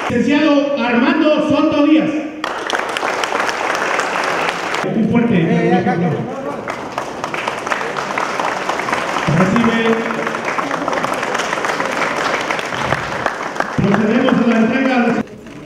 Licenciado Armando Soto Díaz. Un fuerte. Recibe. Procedemos a la entrega de...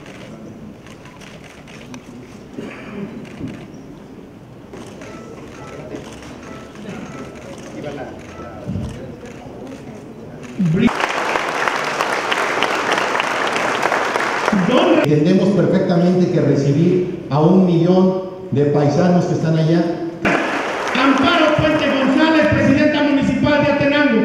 Entendemos perfectamente que recibir a 1 millón de paisanos que están allá. Amparo Puente González, presidenta municipal de Atenango.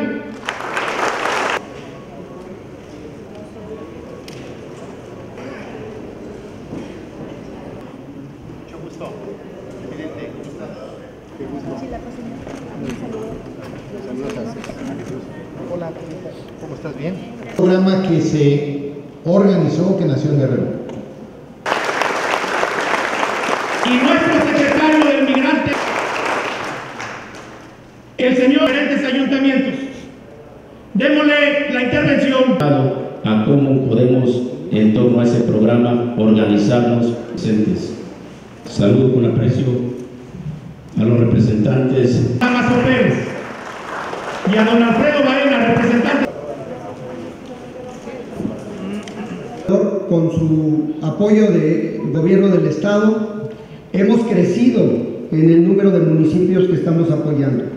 Mucho gusto, presidente. ¿Cómo estás? Qué gusto. Saludos a Jesús. Hola, ¿cómo estás? ¿Bien? Un programa que se organizó, que nació en Guerrero. Y nuestro secretario del Migrante, el señor gerentes ayuntamientos. Démosle la intervención. A cómo podemos, en torno a ese programa, organizarnos presentes. Saludo con aprecio a los representantes. A Mazo Pérez y a don Alfredo Baena, representante. Con su apoyo del gobierno del estado, hemos crecido en el número de municipios que estamos apoyando.